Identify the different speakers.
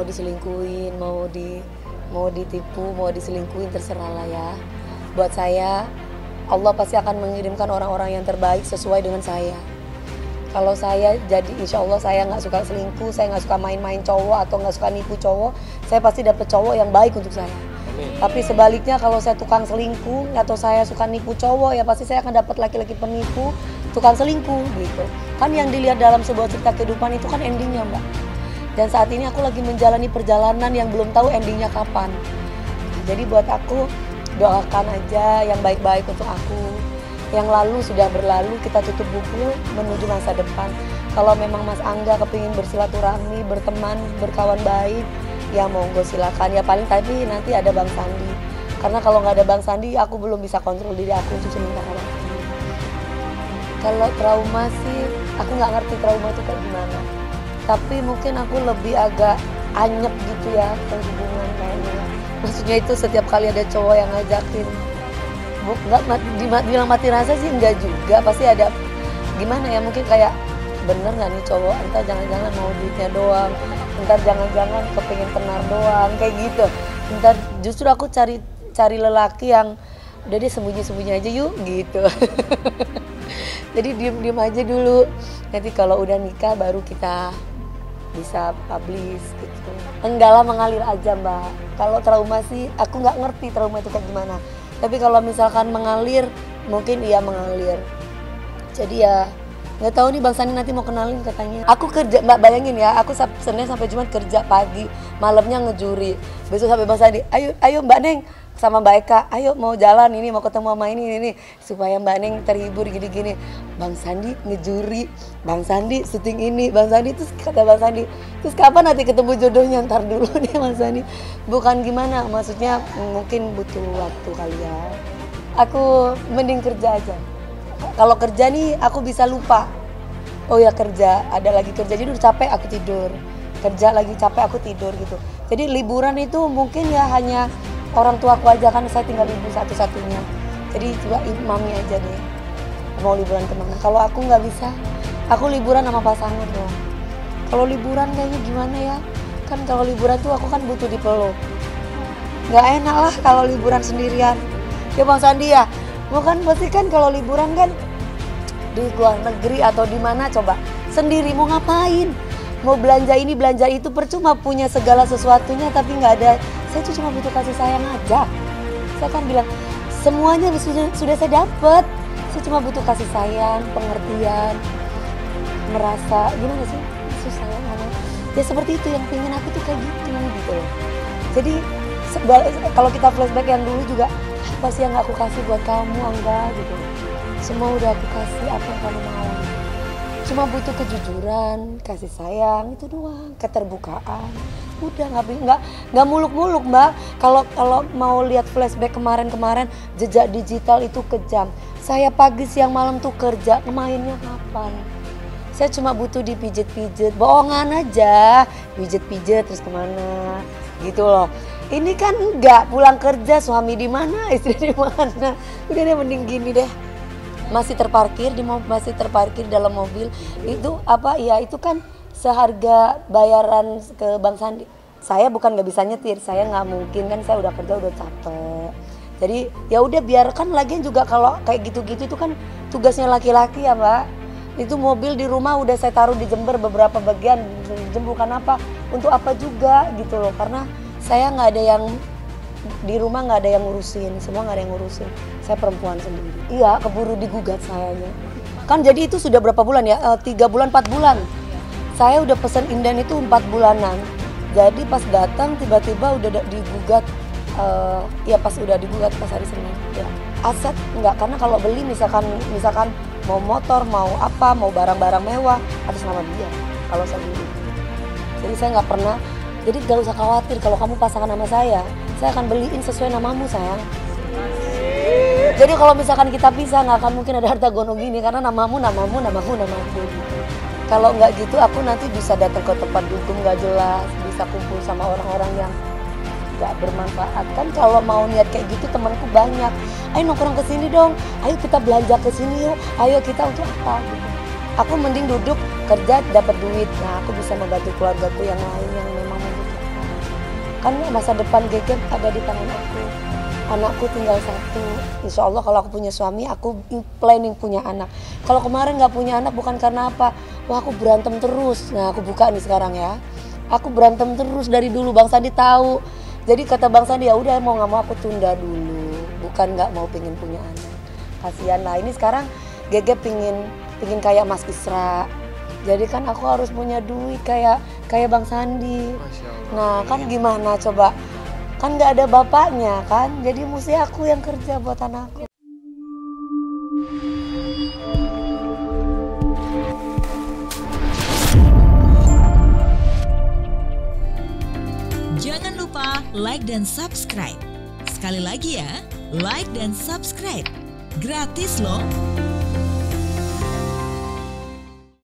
Speaker 1: diselingkuhin, mau ditipu, mau diselingkuhin, terserah lah ya. Buat saya, Allah pasti akan mengirimkan orang-orang yang terbaik sesuai dengan saya. Kalau saya jadi, insya Allah saya nggak suka selingkuh, saya nggak suka main-main cowok atau nggak suka nipu cowok, saya pasti dapet cowok yang baik untuk saya.
Speaker 2: Amin.
Speaker 1: Tapi sebaliknya kalau saya tukang selingkuh atau saya suka nipu cowok, ya pasti saya akan dapat laki-laki penipu, tukang selingkuh gitu. Kan yang dilihat dalam sebuah cerita kehidupan itu kan endingnya, Mbak. Dan saat ini aku lagi menjalani perjalanan yang belum tahu endingnya kapan. Jadi buat aku, doakan aja yang baik-baik untuk aku. Yang lalu sudah berlalu, kita tutup buku menuju masa depan. Kalau memang Mas Angga kepingin bersilaturahmi, berteman, berkawan baik, ya monggo silakan. Ya paling tadi nanti ada Bang Sandi. Karena kalau nggak ada Bang Sandi, aku belum bisa kontrol diri aku untuk sementara waktu. Kalau trauma sih, aku nggak ngerti trauma itu kayak gimana. Tapi mungkin aku lebih agak anyep gitu ya ke hubungan kayaknya. Maksudnya itu setiap kali ada cowok yang ngajakin, nggak bilang mati rasa sih enggak juga, pasti ada gimana ya, mungkin kayak bener nggak nih cowok, entar jangan-jangan mau duitnya doang, entar jangan-jangan kepingin tenar doang kayak gitu. Entar justru aku cari lelaki yang udah dia sembunyi-sembunyi aja yuk gitu. Jadi diem-diem aja dulu, nanti kalau udah nikah baru kita bisa publish gitu. Enggak lah, mengalir aja Mbak. Kalau trauma sih aku nggak ngerti trauma itu kayak gimana. Tapi kalau misalkan mengalir, mungkin iya mengalir. Jadi ya nggak tahu nih Bang Sandi nanti mau kenalin katanya. Aku kerja, Mbak bayangin ya, aku Senin sampai Jumat kerja pagi, malamnya ngejuri. Besok sampai Bang Sandi, ayo Mbak Neng sama Mbak Eka, ayo mau jalan ini, mau ketemu sama ini supaya Mbak Neng terhibur gini-gini. Bang Sandi ngejuri, Bang Sandi syuting ini, Bang Sandi, terus kata Bang Sandi, terus kapan nanti ketemu jodohnya, ntar dulu nih Bang Sandi. Bukan gimana, maksudnya mungkin butuh waktu kali ya. Aku mending kerja aja. Kalau kerja nih aku bisa lupa. Oh ya kerja, ada lagi kerja, jadi udah capek aku tidur. Kerja lagi capek aku tidur gitu. Jadi liburan itu mungkin ya hanya orang tuaku aja, kan saya tinggal ibu satu-satunya. Jadi coba mami aja deh mau liburan kemana. Kalau aku nggak bisa, aku liburan sama pasangan doang. Kalau liburan kayaknya gimana ya, kan kalau liburan tuh aku kan butuh dipeluk. Nggak enak lah kalau liburan sendirian. Ya Bang Sandi ya, bukan pasti kan kalau liburan kan di luar negeri atau di mana coba sendiri mau ngapain, mau belanja ini belanja itu, percuma punya segala sesuatunya tapi nggak ada. Saya tuh cuma butuh kasih sayang aja. Saya kan bilang semuanya sudah saya dapat. Saya cuma butuh kasih sayang, pengertian, merasa gimana sih, susah ngomong. Ya seperti itu yang pengen aku tuh kayak gitu loh. Jadi kalau kita flashback yang dulu juga, apa sih yang gak aku kasih buat kamu Angga gitu. Semua udah aku kasih apa yang kamu mau. Cuma butuh kejujuran, kasih sayang, itu doang, keterbukaan. Udah nggak muluk-muluk Mbak. Kalau mau lihat flashback kemarin jejak digital itu kejam. Saya pagi siang malam tuh kerja, mainnya kapan? Saya cuma butuh dipijet-pijet, bohongan aja, pijet-pijet terus kemana, gitu loh. Ini kan enggak, pulang kerja suami di mana, istri di mana. Udah deh mending gini deh. Masih terparkir dalam mobil itu apa ya, itu kan seharga bayaran ke Bang Sandi. Saya bukan nggak bisa nyetir, saya nggak mungkin kan, saya udah kerja udah capek. Jadi ya udah biarkan, lagian juga kalau kayak gitu-gitu itu kan tugasnya laki-laki ya Mbak. Itu mobil di rumah udah saya taruh di Jember beberapa bagian, bukan apa untuk apa juga gitu loh, karena saya nggak ada yang di rumah, nggak ada yang ngurusin, semua nggak ada yang ngurusin. Saya perempuan sendiri. Iya, keburu digugat sayanya. Kan jadi itu sudah berapa bulan ya? 3 bulan, 4 bulan. Saya udah pesen inden itu 4 bulanan. Jadi pas datang tiba-tiba udah digugat. Ya pas udah digugat pas hari Senin. Ya. Aset enggak, karena kalau beli misalkan mau motor, mau apa, mau barang-barang mewah atas nama dia. Kalau saya beli. Jadi saya nggak pernah. Jadi gak usah khawatir kalau kamu pasangan sama saya akan beliin sesuai namamu sayang. Jadi kalau misalkan kita pisah nggak akan mungkin ada harta gono gini, karena namamu. Kalau nggak gitu aku nanti bisa datang ke tempat dukung nggak jelas, bisa kumpul sama orang-orang yang nggak bermanfaat. Kan kalau mau niat kayak gitu temanku banyak. Ayo nongkrong ke sini dong, ayo kita belanja ke sini yuk, ayo kita untuk apa? Gitu. Aku mending duduk kerja dapat duit, nah aku bisa membantu keluargaku yang lain yang memang membutuhkan. Kan masa depan Gegep ada di tangan aku. Anakku tinggal 1. Insya Allah kalau aku punya suami, aku planning punya anak. Kalau kemarin nggak punya anak bukan karena apa? Wah aku berantem terus. Nah aku buka nih sekarang ya. Aku berantem terus dari dulu, Bang Sandi tahu. Jadi kata Bang Sandi, ya udah mau nggak mau aku tunda dulu. Bukan nggak mau pengen punya anak. Kasihan lah, ini sekarang Gegep pingin kayak Mas Isra. Jadi kan aku harus punya duit kayak Bang Sandi. Nah kan gimana coba? Kan nggak ada bapaknya kan, jadi mesti aku yang kerja buat anakku.
Speaker 2: Jangan lupa like dan subscribe. Sekali lagi ya, like dan subscribe. Gratis loh.